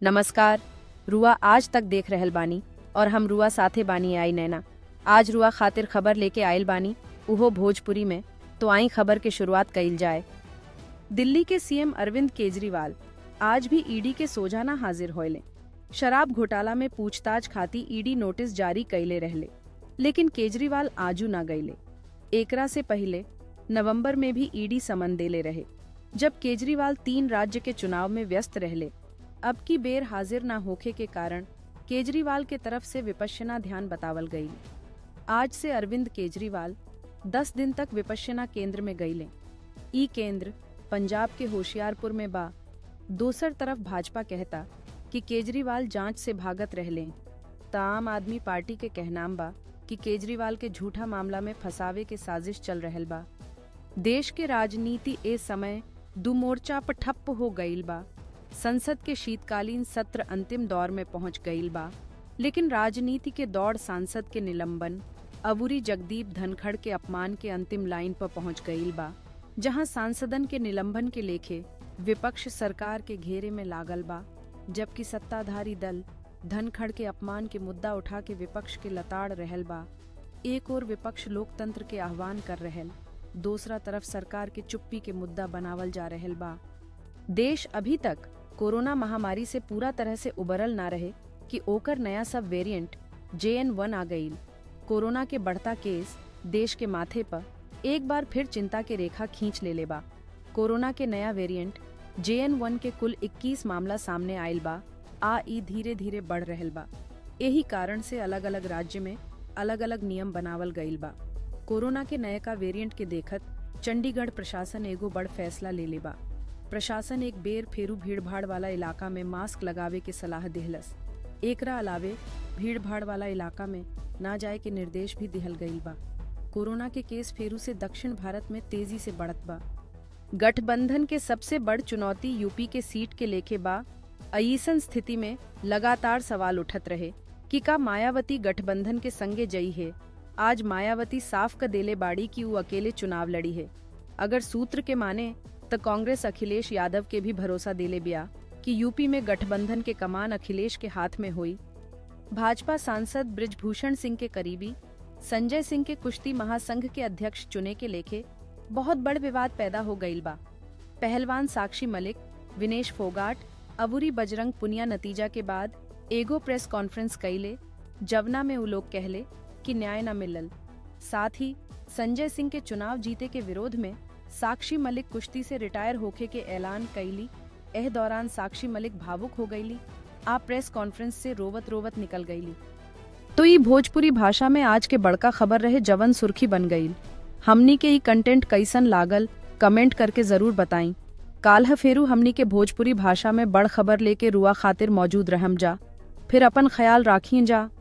नमस्कार। रुआ आज तक देख रहल बानी और हम रुआ साथे बानी आई नैना। आज रुआ खातिर खबर लेके आयल बानी, उहो भोजपुरी में। तो आई खबर के शुरुआत कइल जाए। दिल्ली के सीएम अरविंद केजरीवाल आज भी ईडी के सोझा ना हाजिर होइले। शराब घोटाला में पूछताछ खाती ईडी नोटिस जारी कइले रहले, लेकिन केजरीवाल आजू ना गइले। एकरा से पहले नवंबर में भी ईडी समन देले रहे, जब केजरीवाल 3 राज्य के चुनाव में व्यस्त रहले। अब की बेर हाजिर ना होखे के कारण केजरीवाल के तरफ से विपश्यना ध्यान बतावल गई। आज से अरविंद केजरीवाल 10 दिन तक विपश्यना केंद्र में गईले। ई केंद्र पंजाब के होशियारपुर में बा। दोसर तरफ भाजपा कहता कि केजरीवाल जांच से भागत रहले। आम आदमी पार्टी के कहनाम बा कि केजरीवाल के झूठा मामला में फंसावे के साजिश चल रहल बा। देश के राजनीति ए समय दू मोर्चा पर ठप्प हो गईल बा। संसद के शीतकालीन सत्र अंतिम दौर में पहुंच गईल बा, लेकिन राजनीति के दौड़ सांसद के निलंबन अबूरी जगदीप धनखड़ के अपमान के अंतिम लाइन पर पहुंच गईल बा, जहां सांसदन के निलंबन के लेखे विपक्ष सरकार के घेरे में लागल बा, जबकि सत्ताधारी दल धनखड़ के अपमान के मुद्दा उठा के विपक्ष के लताड़ रहल बा। एक और विपक्ष लोकतंत्र के आह्वान कर रहल, दूसरा तरफ सरकार के चुप्पी के मुद्दा बनावल जा रहल बा। देश अभी तक कोरोना महामारी से पूरा तरह से उबरल ना रहे कि ओकर नया सब वेरिएंट JN1 आ गईल। कोरोना के बढ़ता केस देश के माथे पर एक बार फिर चिंता के रेखा खींच ले बा। कोरोना के नया वेरिएंट JN1 के कुल 21 मामला सामने आयल बा। ई धीरे धीरे बढ़ रहल बा। यही कारण से अलग अलग राज्य में अलग अलग नियम बनावल गईल बा। कोरोना के नयका वेरिएंट के देखत चंडीगढ़ प्रशासन एगो बड़ फैसला ले बा। प्रशासन एक बेर फेरू भीड़-भाड़ वाला इलाका में मास्क लगावे के सलाह देहलस। एकरा अलावे भीड़-भाड़ वाला इलाका में ना जाए के निर्देश भी दिहल गईल बा। कोरोना के केस फेरू से दक्षिण भारत में तेजी से बढ़त बा। गठबंधन के सबसे बड़ चुनौती यूपी के सीट के लेके बा। अईसन स्थिति में लगातार सवाल उठत रहे कि का मायावती गठबंधन के संगे जई है। आज मायावती साफ क देले बाड़ी कि वो अकेले चुनाव लड़ी है। अगर सूत्र के माने तो कांग्रेस अखिलेश यादव के भी भरोसा देले बिया कि यूपी में गठबंधन के कमान अखिलेश के हाथ में हुई। भाजपा सांसद बृजभूषण सिंह के करीबी संजय सिंह के कुश्ती महासंघ के अध्यक्ष चुने के लेके बहुत बड़ विवाद पैदा हो गईल बा। पहलवान साक्षी मलिक, विनेश फोगाट, अबूरी बजरंग पुनिया नतीजा के बाद एगो प्रेस कॉन्फ्रेंस कइले, जवना में उ लोग कहले कि न्याय न मिलल। साथ ही संजय सिंह के चुनाव जीते के विरोध में साक्षी मलिक कुश्ती से रिटायर होके के ऐलान कईली। एह दौरान साक्षी मलिक भावुक हो गईली। आप प्रेस कॉन्फ्रेंस से रोवत रोवत निकल गईली। तो ये भोजपुरी भाषा में आज के बड़का खबर रहे, जवन सुर्खी बन गईल। हमनी के ई कंटेंट कैसन लागल कमेंट करके जरूर बताई। काल्ह फेरू हमनी के भोजपुरी भाषा में बड़ खबर लेके रुआ खातिर मौजूद रहम जा। फिर अपन ख्याल राखिए जा।